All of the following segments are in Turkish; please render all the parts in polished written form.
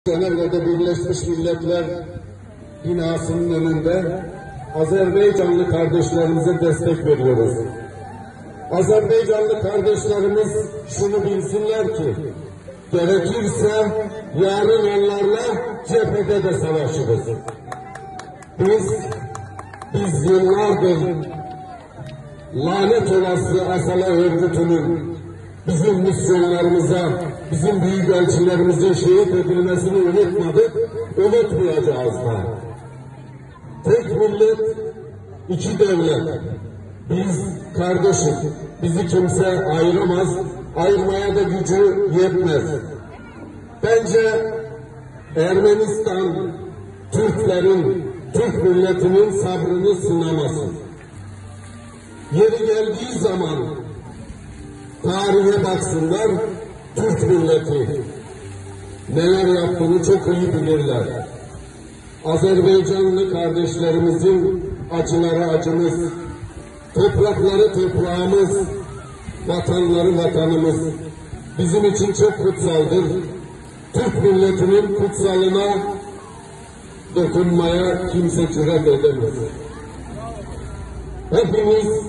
Cenevre'de Birleşmiş Milletler binasının önünde Azerbaycanlı kardeşlerimize destek veriyoruz. Azerbaycanlı kardeşlerimiz şunu bilsinler ki, gerekirse yarın onlarla cephede de savaşırız. Biz yıllardır lanet olası Asala örgütünün bizim misyonlarımıza, bizim büyükelçilerimizin şehit edilmesini unutmadık, unutmayacağız da. Tek millet, iki devlet. Biz kardeşiz, bizi kimse ayıramaz, ayırmaya da gücü yetmez. Bence Ermenistan, Türk milletinin sabrını sınamasın. Yeri geldiği zaman tarihe baksınlar, Türk milleti neler yaptığını çok iyi bilirler. Azerbaycanlı kardeşlerimizin acıları acımız, toprakları toprağımız, vatanları vatanımız bizim için çok kutsaldır. Türk milletinin kutsalına dokunmaya kimse cüret edemez. Hepimiz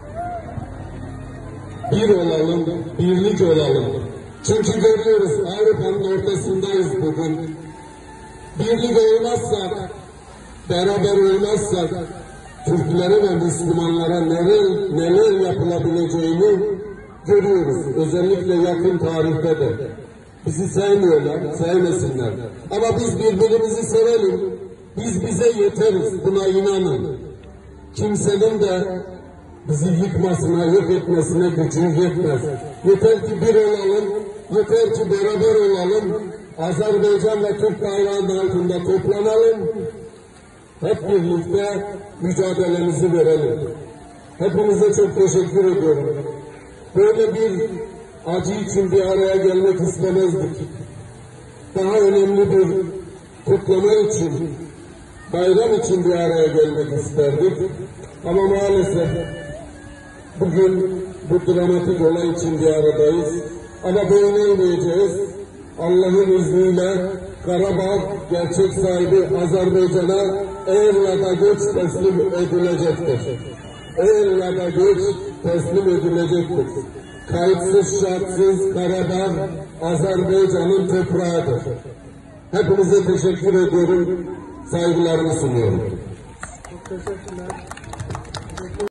bir olalım, birlik olalım. Çünkü görüyoruz Avrupa'nın ortasındayız bugün. Birlik olmazsak, beraber olmazsak Türklere ve Müslümanlara neler yapılabileceğini görüyoruz. Özellikle yakın tarihte de. Bizi sevmiyorlar, sevmesinler. Ama biz birbirimizi sevelim. Biz bize yeteriz, buna inanın. Kimsenin de bizi yıkmasına, yok etmesine gücü yetmez. Yeter ki bir olalım, yeter ki beraber olalım. Azerbaycan ve Türk bayrağının altında toplanalım. Hep birlikte mücadelemizi verelim. Hepinize çok teşekkür ediyorum. Böyle bir acı için bir araya gelmek istemezdik. Daha önemli bir kutlama için, bayram için bir araya gelmek isterdik. Ama maalesef bugün bu dramatik olay için bir aradayız. Ama boyun eğmeyeceğiz. Allah'ın izniyle Karabağ gerçek sahibi Azerbaycan'a er ya da geç teslim edilecektir. Er ya da geç teslim edilecektir. Kayıtsız şartsız Karabağ Azerbaycan'ın toprağıdır. Hepinize teşekkür ediyorum. Saygılarımı sunuyorum. Çok teşekkürler.